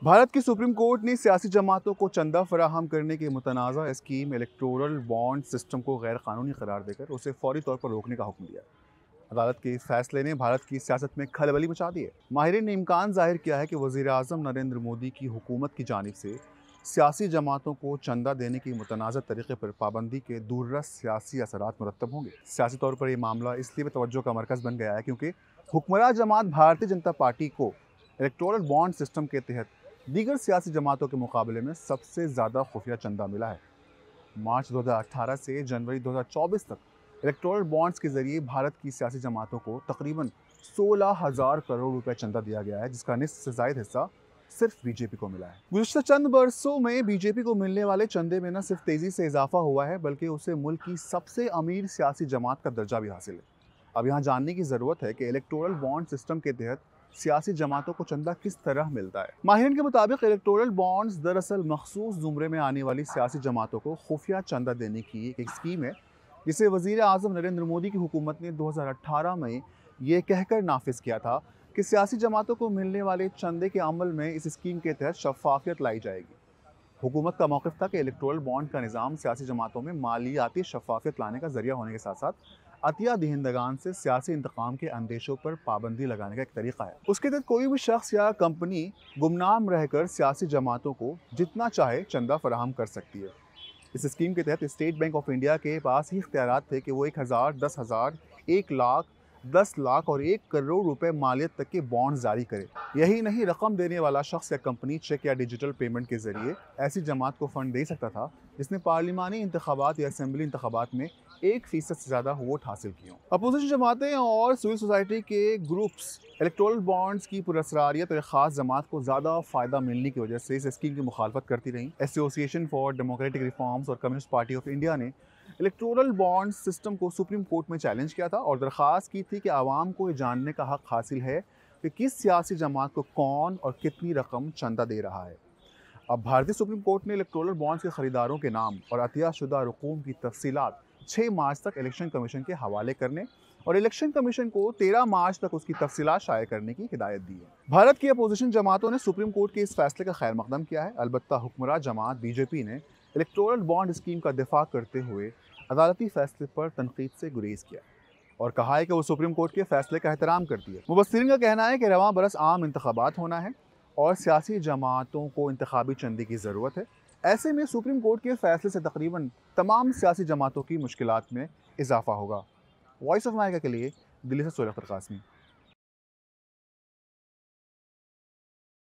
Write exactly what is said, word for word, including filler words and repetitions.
بھارت کی supreme court نے سیاسی جماعتوں کو چندہ فراہم کرنے کی متنازع اسکیم الیکٹورل بانڈ سسٹم کو غیر قانونی قرار دے کر اسے فوری طور پر روکنے کا حکم دیا۔ عدالت کے اس فیصلے نے بھارت کی سیاست میں کھلبلی مچا دی ہے۔ ماہرین نے امکان ظاہر کیا ہے کہ وزیر اعظم نریندر مودی کی حکومت کی جانب سے سیاسی جماعتوں کو چندہ دینے کی متنازع طریقے پر پابندی کے دور رس سیاسی اثرات مرتب ہوں گے۔ سیاسی طور پر یہ معاملہ اس لیے توجہ کا مرکز بن گیا ہے کیونکہ حکمراں جماعت بھارتیہ جنتا پارٹی کو الیکٹورل بانڈ سسٹم کے تحت دیگر سیاسی جماعتوں کے مقابلے میں سب سے زیادہ خفیہ چندہ ملا ہے۔ مارچ دو ہزار اٹھارہ سے جنوری دو ہزار چوبیس تک الیکٹورل بانڈز کے ذریعے بھارت کی سیاسی جماعتوں کو تقریباً سولہ ہزار کروڑ روپے چندہ دیا گیا ہے، جس کا نصف سے زائد حصہ صرف بی جے پی کو ملا ہے۔ گزشتہ چند برسوں میں بی جے پی کو ملنے والے چندے میں نہ صرف تیزی سے اضافہ ہوا ہے بلکہ اسے ملک کی سب سے امیر سیاسی جماعت کا درجہ بھی حاصل ہے۔ اب یہاں جاننے کی ضرورت ہے کہ الیکٹورل بانڈ سسٹم کے تحت سیاسی جماعتوں کو چندہ کس طرح ملتا ہے۔ ماہرین کے مطابق الیکٹورل بانڈز دراصل مخصوص زمرے میں آنے والی سیاسی جماعتوں کو خفیہ چندہ دینے کی ایک اسکیم ہے، جسے وزیر اعظم نریندر مودی کی حکومت نے دو ہزار اٹھارہ میں یہ کہہ کر نافذ کیا تھا کہ سیاسی جماعتوں کو ملنے والے چندے کے عمل میں اس اسکیم کے تحت شفافیت لائی جائے گی۔ حکومت کا موقف تھا کہ الیکٹورل بانڈ کا نظام سیاسی جماعتوں میں مالیاتی شفافیت لانے کا ذریعہ ہونے کے ساتھ ساتھ عطیہ دہندگان سے سیاسی انتقام کے اندیشوں پر پابندی لگانے کا ایک طریقہ ہے۔ اس کے تحت کوئی بھی شخص یا کمپنی گمنام رہ کر سیاسی جماعتوں کو جتنا چاہے چندہ فراہم کر سکتی ہے۔ اس اسکیم کے تحت اسٹیٹ بینک آف انڈیا کے پاس ہی اختیارات تھے کہ وہ ایک ہزار، دس ہزار، ایک لاکھ، دس لاکھ اور ایک کروڑ روپے مالیت تک کے بانڈ جاری کرے۔ یہی نہیں، رقم دینے والا شخص یا کمپنی چیک یا ڈیجیٹل پیمنٹ کے ذریعے ایسی جماعت کو فنڈ دے سکتا تھا جس نے پارلیمانی انتخابات یا اسمبلی انتخابات میں ایک فیصد سے زیادہ ووٹ حاصل کیے ہوں۔ اپوزیشن جماعتیں اور سول سوسائٹی کے گروپس الیکٹورل بانڈز کی پراسراریت اور ایک خاص جماعت کو زیادہ فائدہ ملنے کی وجہ سے اس اسکیم کی مخالفت کرتی رہیں۔ Association for democratic reforms اور کمیونسٹ پارٹی آف انڈیا نے الیکٹورل بانڈ سسٹم کو سپریم کورٹ میں چیلنج کیا تھا اور درخواست کی تھی کہ عوام کو یہ جاننے کا حق حاصل ہے کہ کس سیاسی جماعت کو کون اور کتنی رقم چندہ دے رہا ہے۔ اب بھارتی سپریم کورٹ نے الیکٹورل بانڈز کے خریداروں کے نام اور عطیہ شدہ رقوم کی تفصیلات چھ مارچ تک الیکشن کمیشن کے حوالے کرنے اور الیکشن کمیشن کو تیرہ مارچ تک اس کی تفصیلات شائع کرنے کی ہدایت دی ہے۔ بھارت کی اپوزیشن جماعتوں نے سپریم کورٹ کے اس فیصلے کا خیر مقدم کیا ہے، البتہ حکمراں جماعت بی جے پی نے الیکٹورل بانڈ اسکیم کا دفاع کرتے ہوئے عدالتی فیصلے پر تنقید سے گریز کیا اور کہا ہے کہ وہ سپریم کورٹ کے فیصلے کا احترام کرتی ہے۔ مبصرین کا کہنا ہے کہ رواں برس عام انتخابات ہونا ہے اور سیاسی جماعتوں کو انتخابی چندے کی ضرورت ہے۔ ایسے میں سپریم کورٹ کے فیصلے سے تقریباً تمام سیاسی جماعتوں کی مشکلات میں اضافہ ہوگا۔ وائس آف امریکہ کے لیے دلی سے سہیل اختر قاسمی۔